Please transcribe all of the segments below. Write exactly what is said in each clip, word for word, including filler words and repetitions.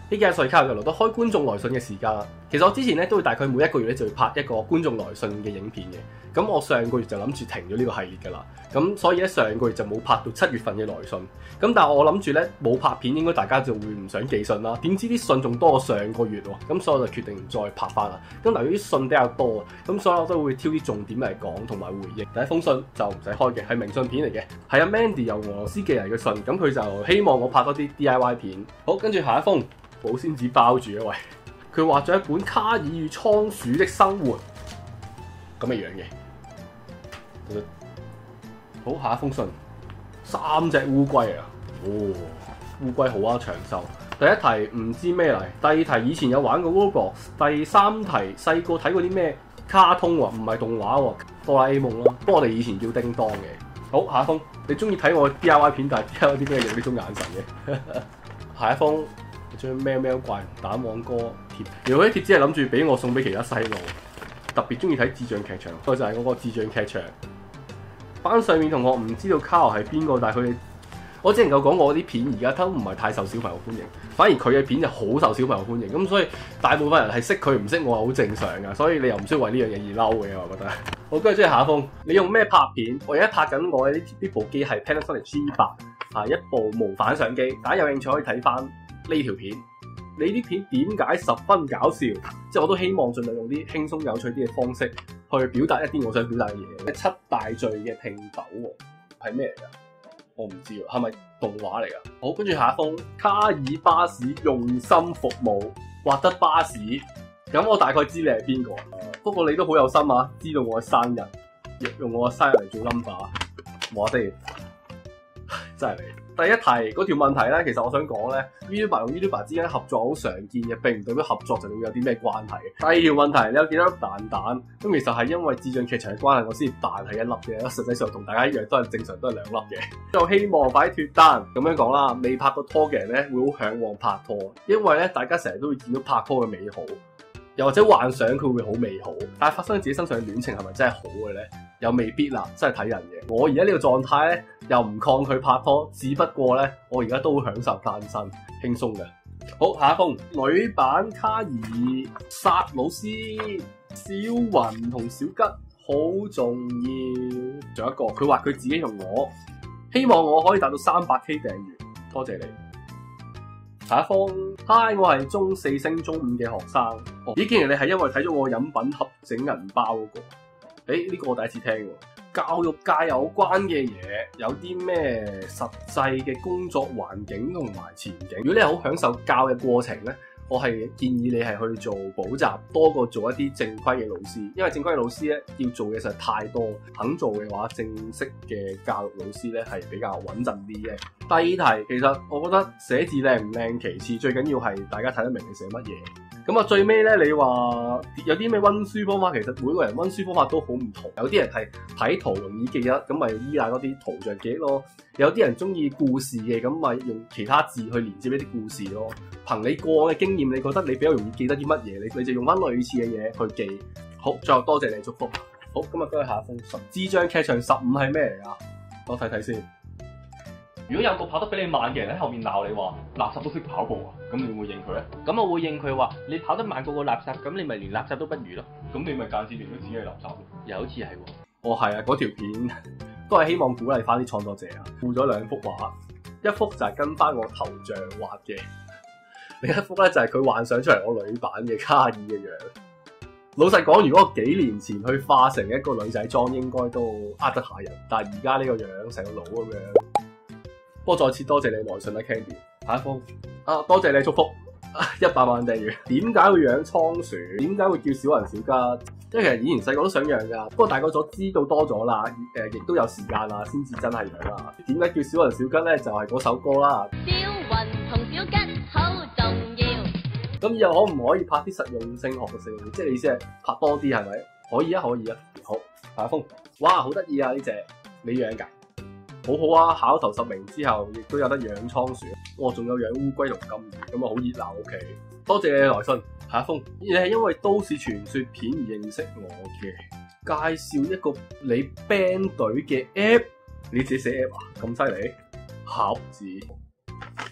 呢幾日所以卡又嚟到開觀眾來信嘅時間啦。其實我之前咧都會大概每一個月咧就會拍一個觀眾來信嘅影片嘅。咁我上個月就諗住停咗呢個系列㗎啦。咁所以咧上個月就冇拍到七月份嘅來信。咁但係我諗住咧冇拍片，應該大家就會唔想寄信啦。點知啲信仲多過上個月喎。咁所以我就決定唔再拍翻啦。咁由於啲信比較多，咁所以我都會挑啲重點嚟講同埋回應。第一封信就唔使開嘅，係明信片嚟嘅，係阿 Mandy 由俄羅斯寄嚟嘅信。咁佢就希望我拍多啲 D I Y 片。好，跟住下一封保鮮紙包住啊喂。佢畫咗一本《卡爾與倉鼠的生活》咁嘅樣嘅。好，下一封信，三隻烏龜啊！哦，烏龜好啊，長壽。第一題唔知咩嚟，第二題以前有玩過 Roblox， 第三題細個睇過啲咩卡通喎，唔係動畫喎，哆啦 A 夢咯。不過我哋以前叫叮當嘅。好，下一封，你中意睇我 D I Y 片，但係 D I Y 啲咩用呢種眼神嘅？下一封，將喵喵怪同蛋黃哥貼。如果啲貼紙係諗住俾我送俾其他細路，特別中意睇智障劇場，嗰就係嗰個智障劇場。班上面同學唔知道卡羅係邊個，但係佢哋，我只能夠講我啲片而家都唔係太受小朋友歡迎，反而佢嘅片就好受小朋友歡迎。咁所以大部分人係識佢唔識我係好正常㗎，所以你又唔需要為呢樣嘢而嬲嘅，我覺得。好，跟住即係下一封，你用咩拍片？我而家拍緊我呢呢部機係 Panasonic G 八，係一部無反相機，大家有興趣可以睇翻呢條片。你啲片點解十分搞笑？即係我都希望盡量用啲輕鬆有趣啲嘅方式去表達一啲我想表達嘅嘢。七大罪嘅拼斗係咩嚟㗎？我唔知喎，係咪動畫嚟㗎？好，跟住下一封，卡爾巴士用心服務，畫得巴士。咁我大概知你係邊個，不過你都好有心啊，知道我嘅生日，用我嘅生日嚟做 number， 我哋真係你。第一題嗰條問題咧，其實我想講咧 ，YouTuber 同 YouTuber 之間合作好常見嘅，並唔代表合作就會有啲咩關係。第二條問題，你有幾多粒蛋蛋？咁其實係因為智障劇場嘅關係，我先彈係一粒嘅，實際上同大家一樣都係正常都係兩粒嘅。就希望快啲脫單，咁樣講啦，未拍過拖嘅人咧會好嚮往拍拖，因為咧大家成日都會見到拍拖嘅美好。又或者幻想佢會好美好，但係發生喺自己身上嘅戀情係咪真係好嘅咧？又未必啦，真係睇人嘅。我而家呢個狀態咧，又唔抗拒拍拖，只不過咧，我而家都好享受單身，輕鬆嘅。好，下一封，女版卡爾、殺老師、小雲同小吉好重要。仲有一個，佢話佢自己同我，希望我可以達到三百 K 訂閱，多謝你。下一封，嗨，我係中四升中五嘅學生。哦，咦，竟然你係因為睇咗我飲品盒整銀包嗰個？誒，呢個我第一次聽喎。教育界有關嘅嘢，有啲咩實際嘅工作環境同埋前景？如果你係好享受教嘅過程咧，我係建議你係去做補習多過做一啲正規嘅老師，因為正規嘅老師咧要做嘅實在太多，肯做嘅話，正式嘅教育老師咧係比較穩陣啲嘅。第二題，其實我覺得寫字靚唔靚其次，最緊要係大家睇得明你寫乜嘢。咁啊，最尾咧，你話有啲咩溫書方法？其實每個人溫書方法都好唔同。有啲人係睇圖容易記得，咁咪依賴嗰啲圖像記憶咯。有啲人中意故事嘅，咁咪用其他字去連接呢啲故事咯。憑你過往嘅經驗，你覺得你比較容易記得啲乜嘢？你你就用翻類似嘅嘢去記。好，最後多謝你祝福。好，今日都係下一封信。智障劇場十五係咩嚟㗎？我睇睇先。如果有個跑得比你慢嘅人喺後面鬧你話垃圾都識跑步啊，咁你會唔會應佢咧？ 咁我會應佢話你跑得慢過個垃圾，咁你咪連垃圾都不如咯。 咁你咪間接連咗自己係垃圾咯。 又好似係喎。 哦，係啊，嗰條片都係希望鼓勵翻啲創作者啊。附咗兩幅畫，一幅就係跟翻我頭像畫嘅，另一幅咧就係佢幻想出嚟我女版嘅卡爾嘅樣。老實講，如果我幾年前去化成一個女仔裝，應該都呃得下人。但係而家呢個樣成個佬咁樣。不過再次多謝你來信啦 ，Candy。下一封啊，多謝你祝福一百萬訂閱。點解會養倉鼠？點解會叫小雲小吉？因為其實以前細個都想養㗎，不過大個咗知道多咗啦，誒亦都有時間啦，先至真係養啦。點解叫小雲小吉咧？就係、是、嗰首歌啦。 小雲同小吉好重要。 咁以後可唔可以拍啲實用性學嘅性？即係你意思係拍多啲係咪？可以啊，可以啊。好，下一封。哇，好得意啊！呢隻你養㗎？好好啊！考頭十名之後，亦都有得養倉鼠。我、哦、仲有養烏龜同金魚，咁啊好熱鬧。OK，多謝你來信。下一封，你係因為都市傳說片而認識我嘅，介紹一個你 band 隊嘅 app， 你自己寫 app 啊？咁犀利？盒子。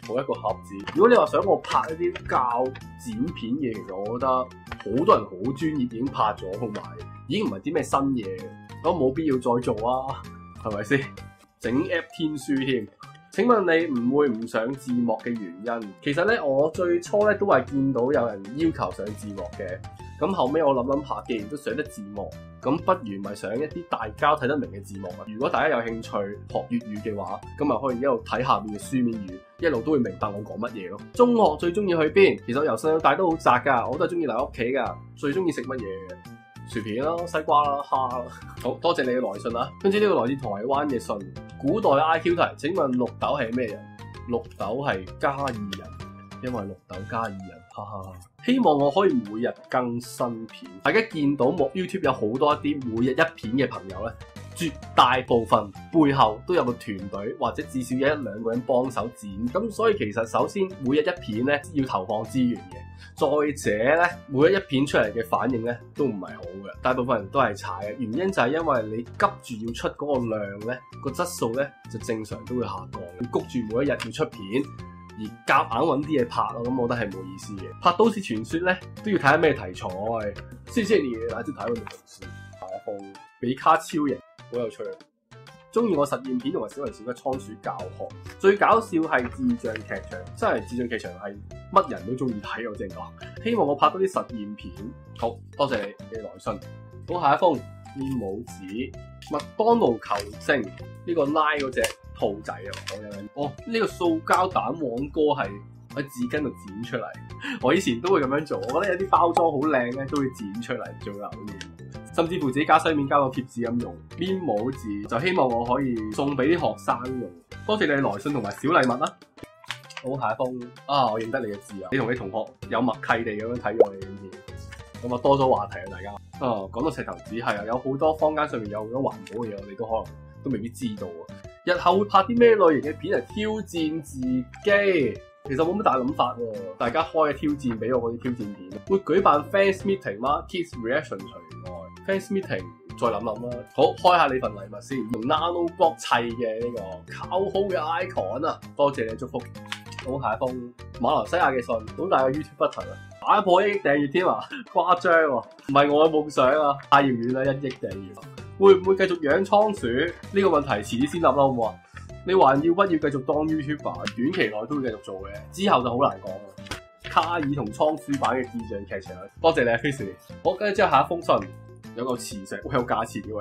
好一個盒子。如果你話想我拍一啲教剪片嘢，其實我覺得好多人好專業已經拍咗，同埋已經唔係啲咩新嘢，咁冇必要再做啊，係咪先？整 app 天書添。請問你唔會唔上字幕嘅原因？其實咧，我最初咧都係見到有人要求上字幕嘅，咁後尾我諗諗下，既然都上得字幕，咁不如咪上一啲大家睇得明嘅字幕啊！如果大家有興趣學粵語嘅話，咁咪可以一路睇下面嘅書面語，一路都會明白我講乜嘢咯。中學最中意去邊？其實我由細到大都好宅㗎，我都係中意留喺屋企㗎。最中意食乜嘢？薯片啦、西瓜啦、蝦啦。好多謝你嘅來信啦。跟住呢個來自台灣嘅信，古代 I Q 題，請問綠豆係咩人？綠豆係加爾人，因為綠豆加爾人，哈哈。希望我可以每日更新片。大家見到莫 YouTube 有好多一啲每日一片嘅朋友咧，絕大部分背後都有個團隊，或者至少有一兩個人幫手剪。咁所以其實首先每日一片咧要投放資源嘅。再者咧，每日一片出嚟嘅反應咧都唔係好嘅，大部分人都係踩嘅。原因就係因為你急住要出嗰個量咧，個質素咧就正常都會下降。你谷住每一日要出片，而夾硬揾啲嘢拍咯，咁我覺得係冇意思嘅。拍都市傳說咧都要睇下咩題材。謝謝你來自台灣嘅同事，下一封比卡超型，好有趣。中意我實驗片同埋小人小嘅倉鼠教學，最搞笑係智障劇場，真係智障劇場係乜人都中意睇，我正講。希望我拍多啲實驗片。好多謝你嘅來信。好，下一封面帽子麥當勞球證呢個拉嗰隻兔仔啊！我有諗哦，呢個塑膠蛋黃哥係喺紙巾度剪出嚟。我以前都會咁樣做，我覺得有啲包裝好靚咧，都會剪出嚟做留念。甚至乎自己加西面加個貼紙咁用，面帽字就希望我可以送俾啲學生用。多謝你來信同埋小禮物啦。好，下一封啊，我認得你嘅字啊！你同你同學有默契地咁樣睇我哋嘅片，咁啊多咗話題啊大家。啊，講到石頭紙係啊，有好多坊間上面有好多環保嘅嘢，我哋都可能都未必知道啊。日後會拍啲咩類型嘅片嚟挑戰自己？其實冇乜大諗法喎，大家開嘅挑戰俾我嗰啲挑戰片，會舉辦 fans meeting 嗎 ？Kids reaction 除外 ，fans meeting 再諗諗啦。好，開下你份禮物先，用 nano block 砌嘅呢個靠好嘅 icon 啊！多謝你祝福。好，下一封馬來西亞嘅信，好大個 YouTube button 啊，打破一億訂閱添啊，誇張喎！唔係我嘅夢想啊，太遙遠啦，一億訂閱。會唔會繼續養倉鼠？呢、這個問題遲啲先諗啦，好唔好啊？你還要不要繼續當 YouTuber？短期內都會繼續做嘅，之後就好難講啦。卡爾同倉鼠版嘅智障劇場，多謝你啊 Fish。好，跟住之後下一封信，有個磁石，好有價錢嘅喂，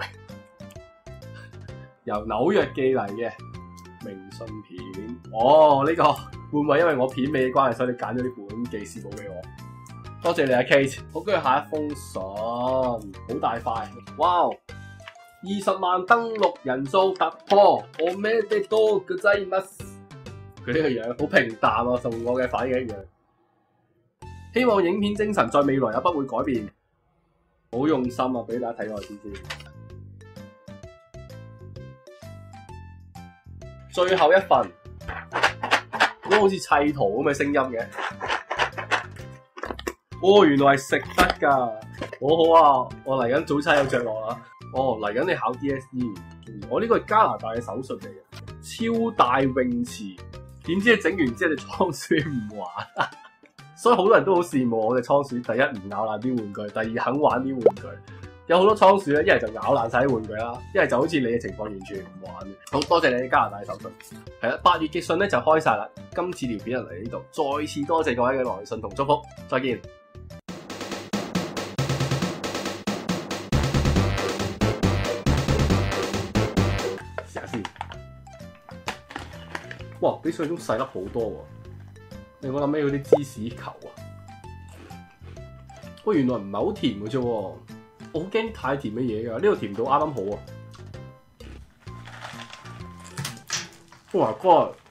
由紐約寄嚟嘅明信片。哦，呢、這個會唔會因為我片尾嘅關係，所以你揀咗呢本寄事簿俾我？多謝你啊 Kate。好，跟住下一封信，好大塊，哇！二十萬登錄人數突破，我咩的多嘅劑乜？佢呢個樣好平淡啊，同我嘅反應一樣。希望影片精神在未來也不會改變，好用心啊！俾大家睇我先先。最後一份，都好似砌圖咁嘅聲音嘅。哦，原來係食得㗎，好好啊！我嚟緊早餐有着落啦。哦，嚟緊你考 D S E， 我呢個係加拿大嘅手術嚟嘅，超大泳池。點知你整完之後隻倉鼠唔玩，所以好多人都好羨慕我隻倉鼠。第一唔咬爛啲玩具，第二肯玩啲玩具。有好多倉鼠咧，一係就咬爛晒啲玩具啦，一係就好似你嘅情況完全唔玩嘅。好多謝你喺加拿大手術。係啦，八月嘅信咧就開晒啦。今次條片就嚟呢度，再次多謝各位嘅來信同祝福。再見。哇！比想像中細粒好多喎，令我諗起嗰啲芝士球啊！喂，原來唔係好甜嘅啫，我好驚太甜嘅嘢㗎，呢個甜度啱啱好啊！Oh my god！